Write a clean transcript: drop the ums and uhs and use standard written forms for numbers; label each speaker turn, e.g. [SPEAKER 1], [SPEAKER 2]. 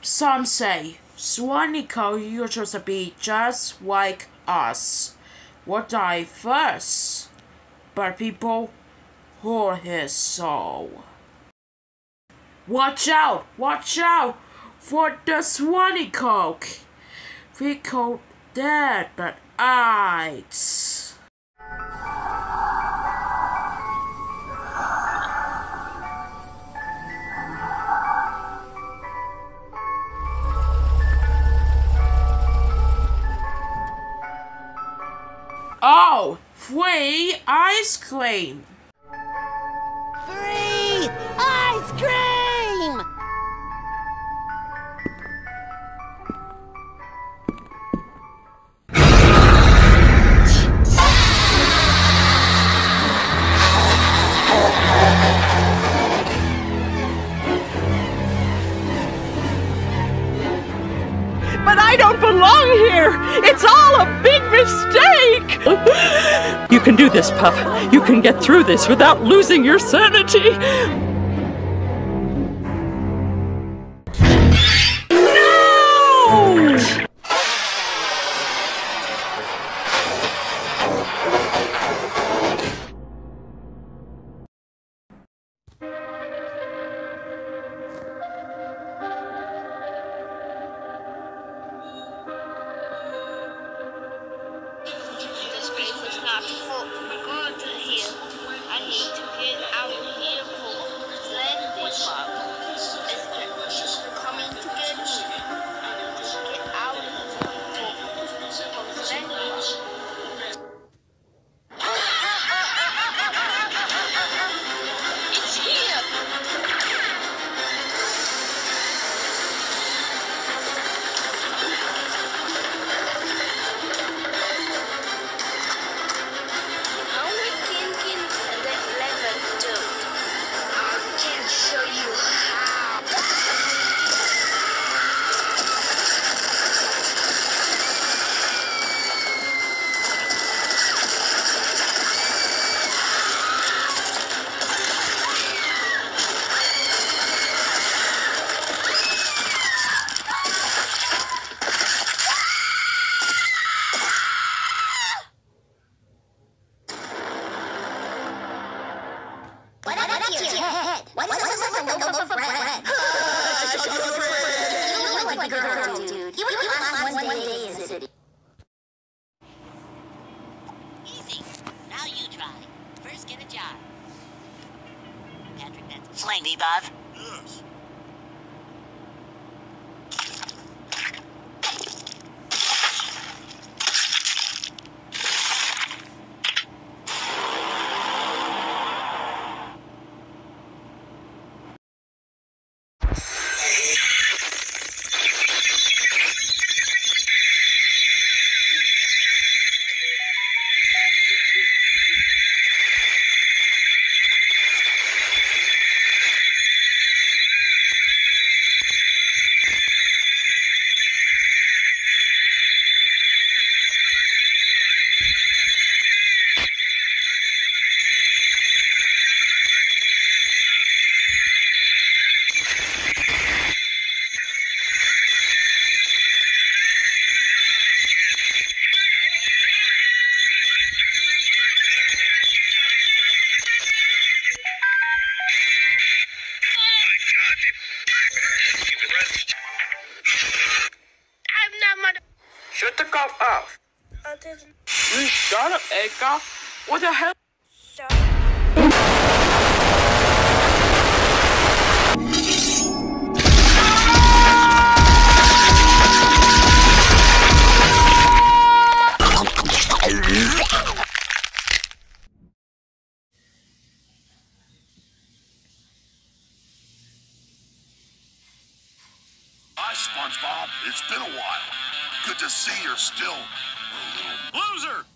[SPEAKER 1] Some say Swaniko used to be just like us, would die first, but people heard his soul. Watch out for the Swaniko. We call dead but eyes. Oh, free ice cream!
[SPEAKER 2] Free ice cream!
[SPEAKER 3] But I don't belong here! It's all a big mistake! You can do this, Puff. You can get through this without losing your sanity. No!
[SPEAKER 4] This place is not good here. I need to get out of here for Slendy Bob. They're coming to get me. I need to get out of here for Slendy Bob. It's here! How we can that level do? I can show you how.
[SPEAKER 2] What's your head? What's a loaf of bread? You look like a girl, dude. You would last one day in the city.
[SPEAKER 5] Easy. Now you try. First get a jar. Patrick, that's Slendy Bob.
[SPEAKER 6] Yes.
[SPEAKER 4] I'm not mother.
[SPEAKER 1] Shut the cup off.
[SPEAKER 4] I didn't.
[SPEAKER 1] You shut up, Edgar. What the hell?
[SPEAKER 4] Shut.
[SPEAKER 6] Hi, SpongeBob. It's been a while. Good to see you're still a little loser.